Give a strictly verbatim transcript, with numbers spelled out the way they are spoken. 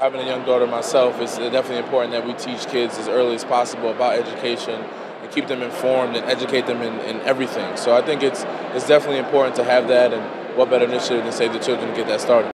Having a young daughter myself, it's definitely important that we teach kids as early as possible about education and keep them informed and educate them in, in everything. So I think it's it's definitely important to have that, and what better initiative than Save the Children to get that started.